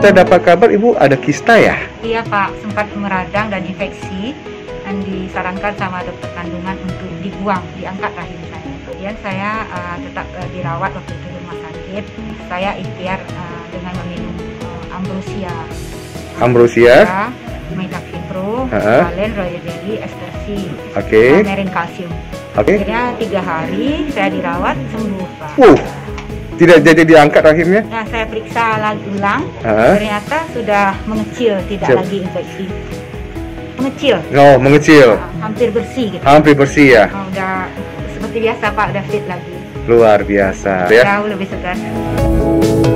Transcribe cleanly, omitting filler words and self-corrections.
kita dapat kabar Ibu ada kista ya? Iya Pak, sempat meradang dan infeksi dan disarankan sama dokter kandungan untuk dibuang, diangkat rahim saya. Kemudian saya tetap dirawat waktu itu di rumah sakit. Saya ikhtiar dengan meminum ambrosia, Metafin Pro, Valen, Royal Jelly, Estersi, Merin Kalsium. Akhirnya 3 hari saya dirawat, sembuh Pak. Tidak jadi diangkat rahimnya? Nah, saya periksa lagi ulang, ternyata sudah mengecil, tidak lagi infeksi. Mengecil. Oh, mengecil. Hampir bersih gitu. Hampir bersih ya? Udah seperti biasa Pak, udah fit lagi. Luar biasa. Jauh lebih segar.